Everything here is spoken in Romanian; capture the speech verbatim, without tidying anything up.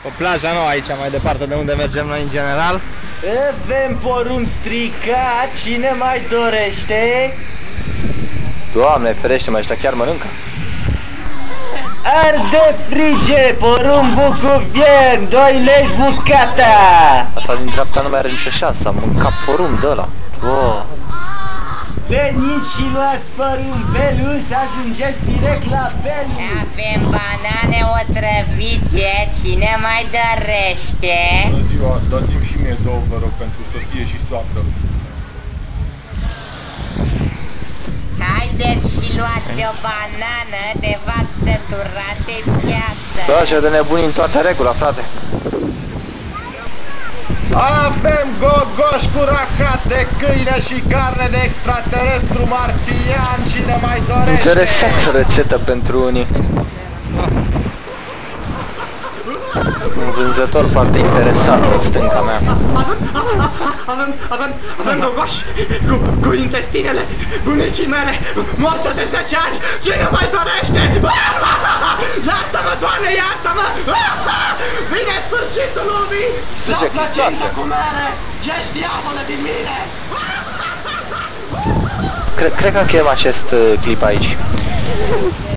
O plajă nouă aici, mai departe de unde mergem noi în general. Avem porumb stricat, cine mai dorește? Doamne, ferește-mă, ăștia chiar mănâncă. Arde frige, porumbul cu vien, doi lei bucata! Asta din dreapta nu mai are nicio șansă, am mâncat porumb de ăla. Wow. Veniți și luați porumbelul să ajungeți direct la belul! Avem banane otrăvite, cine mai dorește? Bună ziua, dați-mi și mie două, vă rog, pentru soție și soacră. Haideți și luați o banană de v-ați săturat de viață. Da, așa de nebuni în toată regula, frate. Avem gogoși cu rahat de câine și carne de extraterestru marțian, cine mai dorește? Interesantă rețetă pentru unii. Un vânzător foarte interesant în stânga mea. Avem, avem, avem gogoși cu, cu intestinele bunicii mele, moartă de zece ani, cine mai dorește? Iartă-mă, Doamne, iartă-mă! Vine sfârșitul lumii! Suse, La plăcintă Cristoase. cu mere, ești diavolă din mine! Cred, cred că chem acest uh, clip aici.